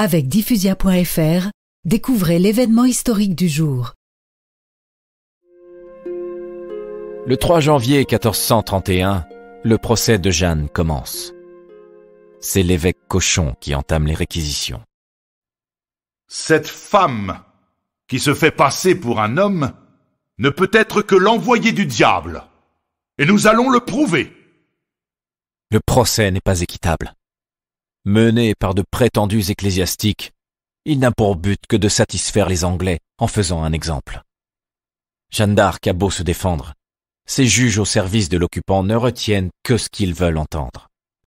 Avec Diffusia.fr, découvrez l'événement historique du jour. Le 3 janvier 1431, le procès de Jeanne commence. C'est l'évêque Cochon qui entame les réquisitions. Cette femme, qui se fait passer pour un homme, ne peut être que l'envoyé du diable. Et nous allons le prouver. Le procès n'est pas équitable. Mené par de prétendus ecclésiastiques, il n'a pour but que de satisfaire les Anglais en faisant un exemple. Jeanne d'Arc a beau se défendre, ces juges au service de l'occupant ne retiennent que ce qu'ils veulent entendre.